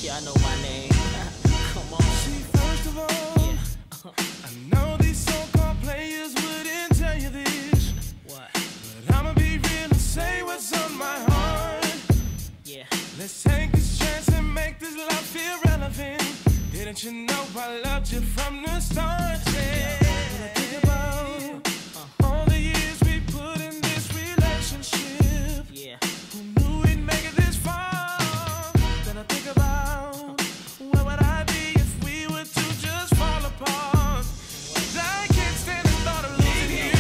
Yeah, I know my name. Come on. See, first of all, Yeah. I know these so-called players wouldn't tell you this. What? But I'ma be real and say what's on my heart. Yeah. Let's take this chance and make this love feel relevant. Didn't you know I loved you from the start? Yeah. When I think about all the years we put in this relationship, Yeah. who knew we'd make it this far? Then I think about where would I be if we were to just fall apart? 'Cause I can't stand the thought of losing you.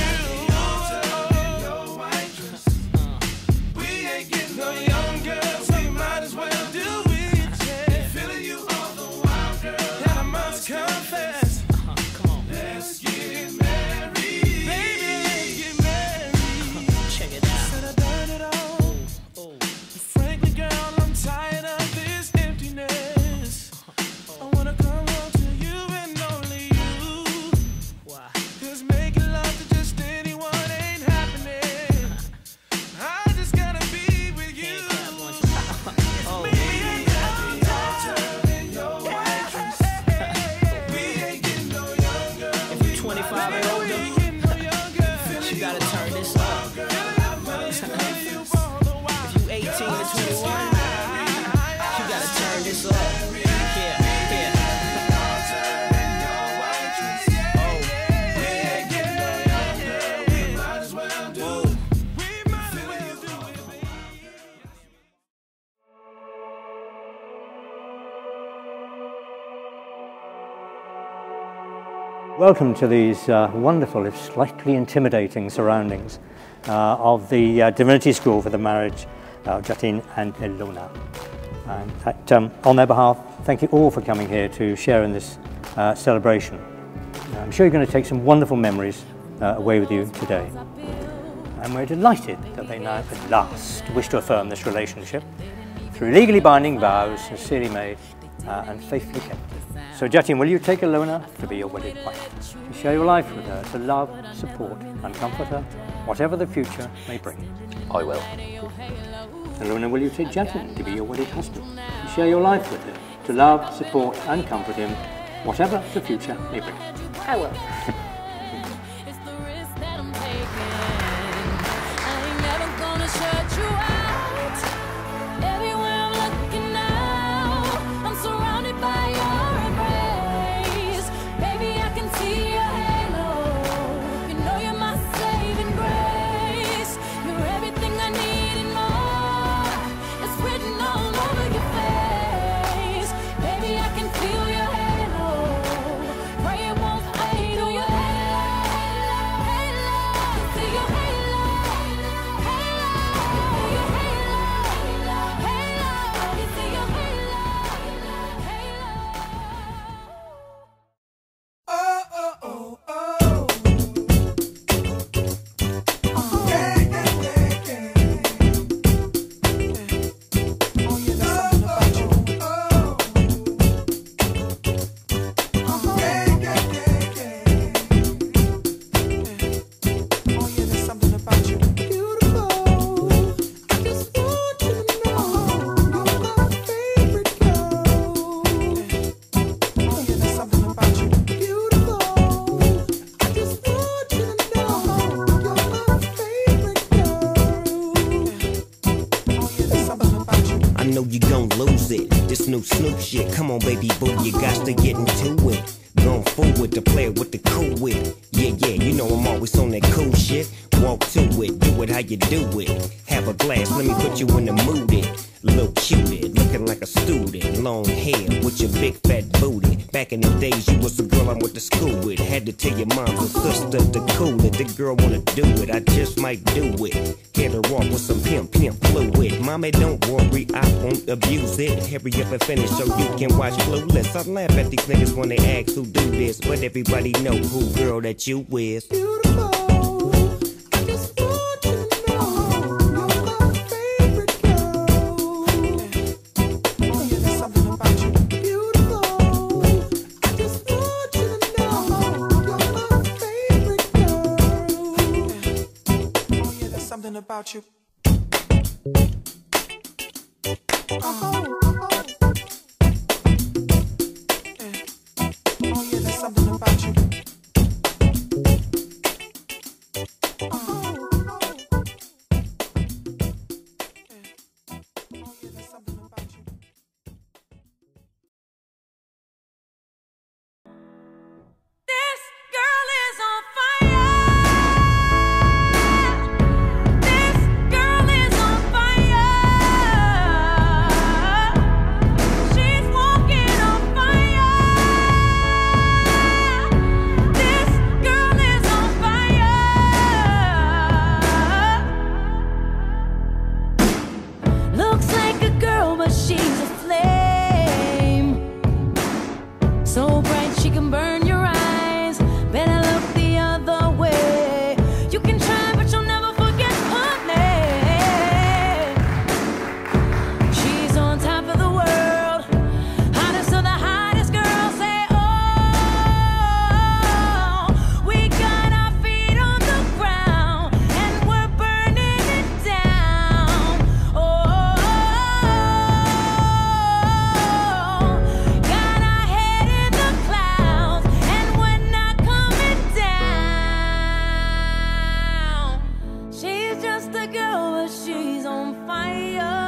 We ain't getting no younger, so you might as well do it. Yeah. Feeling you all the while, girl, and I must confess. Come on. Let's get married, baby. Let's get married. Check it out. Said I've done it all. Oh. Frankly, girl, I'm tired of this emptiness. I wanna come home to you and only you. Why? 'Cause making love to just anyone ain't happening. I just gotta be with you. Can't clap one time. Oh. We ain't getting no younger. If you're 25 and older, you gotta turn this up. If you 18 to 21, you gotta turn this up. Yeah, yeah. Welcome to these wonderful, if slightly intimidating surroundings of the Divinity School for the marriage of Jatin and Ilona. And on their behalf, thank you all for coming here to share in this celebration. I'm sure you're going to take some wonderful memories away with you today. And we're delighted that they now at last wish to affirm this relationship through legally binding vows sincerely made and faithfully kept. So Jatin, will you take Ilona to be your wedded wife, to share your life with her, to love, support and comfort her, whatever the future may bring? I will. Ilona, will you take Jatin to be your wedded husband, to share your life with him, to love, support and comfort him, whatever the future may bring? I will. It's the risk that I'm taking. I ain't never gonna shut you out. Everywhere I'm looking now, I'm surrounded by your embrace. Baby, I can see your halo. You know you're my saving grace. You're everything I need and more. It's written all over your face. Baby, I can feel your halo. Pray it won't fade. Do your halo, halo. See your halo, halo. Your halo, halo. You see your halo, halo. Oh, oh, oh, oh. Yeah, yeah, yeah, yeah. Oh, yeah, there's something about you. Yeah, yeah, yeah, yeah. Oh, yeah, there's something about you. Beautiful. I just want you to know you're my favorite girl. Oh, yeah, there's something about you. Beautiful. I just want you to know you're my favorite girl. Oh, yeah, there's something about you. I know you gon' lose it. This new Snoop shit. Come on, baby boo, you got to get into it. Going forward to play with the cool wit. Yeah, yeah, you know I'm always on that cool shit. Walk to it, do it how you do it. Have a glass, let me put you in the mood. Little cutie, looking like a student. Long hair with your big fat booty. Back in the days, you was the girl I went to school with. Had to tell your mom and sister to cool it. The girl wanna do it, I just might do it. Hit her off with some pimp fluid. Mommy, don't worry, I won't abuse it. Hurry up and finish so you can watch Clueless. I laugh at these niggas when they ask who do this, but everybody know who girl that you is. Beautiful. I just want you to know you're my favorite girl. Oh, yeah, there's something about you. Beautiful. I just want you to know you're my favorite girl. Oh, yeah, there's something about you. Oh, oh. something about you. She's just a girl, but she's on fire.